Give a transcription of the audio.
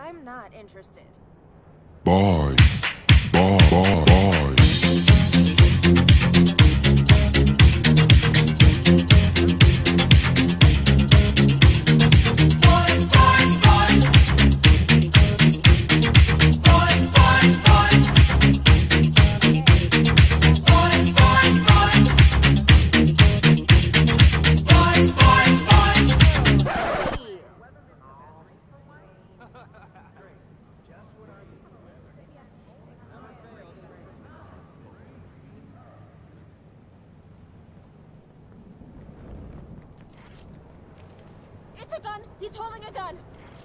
I'm not interested. Boys. Boys. It's a gun! He's holding a gun!